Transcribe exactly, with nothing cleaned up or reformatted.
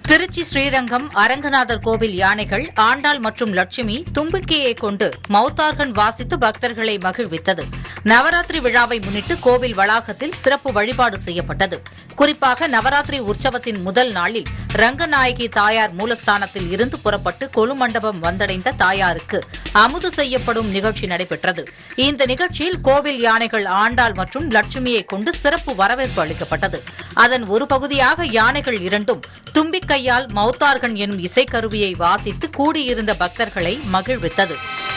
திருச்சி ஸ்ரீரங்கம் அரங்கநாதர் கோவில் யானைகள் ஆண்டாள் மற்றும் லட்சுமி தும்பிக்கையை கொண்டு மௌத்தார்கன் வாசித்து பக்தர்களை மகிழ்வித்தது. நவராத்திரி விழாவை முன்னிட்டு கோவில் வளாகத்தில் சிறப்பு வழிபாடு செய்யப்பட்டது. குறிப்பாக நவராத்திரி உற்சவத்தின் முதல் நாளில் ரங்கநாயகி தாயார் மூலஸ்தானத்தில் இருந்து புறப்பட்டு கொலுமண்டபம் வந்தடைந்த தாயாருக்கு அமுது செய்யப்படும் நிகழ்ச்சி நடைபெற்றது. இந்த நிகழ்ச்சியில் கோவில் யானைகள் ஆண்டாள் மற்றும் லட்சுமியை கொண்டு சிறப்பு வரவேற்பு அளிக்கப்பட்டது. அதன் ஒரு பகுதியாக யானைகள் இரண்டும் தும்பிக்கையால் மௌத்தார்கன் எனும் இசைக்கருவியை வாசித்து கூடியிருந்த பக்தர்களை மகிழ்வித்தது.